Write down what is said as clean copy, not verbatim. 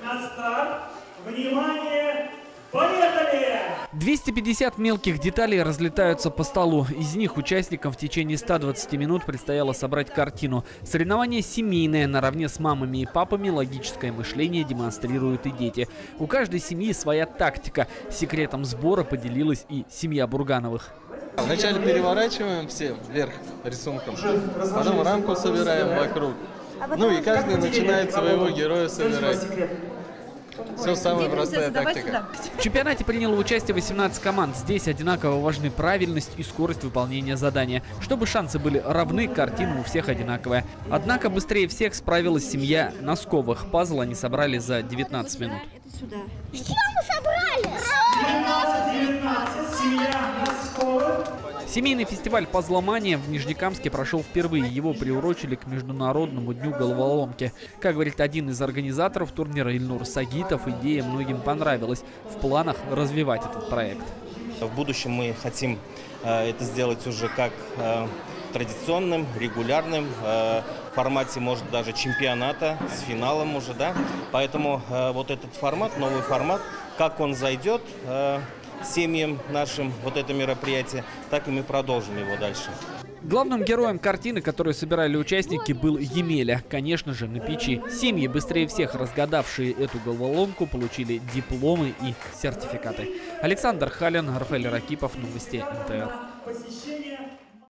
на старт. Внимание! Поехали! 250 мелких деталей разлетаются по столу. Из них участникам в течение 120 минут предстояло собрать картину. Соревнование семейное. Наравне с мамами и папами логическое мышление демонстрируют и дети. У каждой семьи своя тактика. Секретом сбора поделилась и семья Бургановых. Вначале переворачиваем все вверх рисунком, потом рамку собираем вокруг. Ну и каждый начинает своего героя собирать. Все самая простая тактика. В чемпионате приняло участие 18 команд. Здесь одинаково важны правильность и скорость выполнения задания. Чтобы шансы были равны, картина у всех одинаковая. Однако быстрее всех справилась семья Носковых. Пазл они собрали за 19 минут. Что мы собрали? 19, семья Носковых. Семейный фестиваль «Пазломания» в Нижнекамске прошел впервые. Его приурочили к Международному дню головоломки. Как говорит один из организаторов турнира Ильнур Сагитов, идея многим понравилась. В планах развивать этот проект. В будущем мы хотим это сделать уже как традиционным, регулярным, в формате, может, даже чемпионата, с финалом уже, да. Поэтому вот этот формат, новый формат, как он зайдет семьям нашим, вот это мероприятие, так и мы продолжим его дальше. Главным героем картины, которую собирали участники, был Емеля. Конечно же, на печи. Семьи, быстрее всех разгадавшие эту головоломку, получили дипломы и сертификаты. Александр Халин, Рафаэль Ракипов, новости НТР.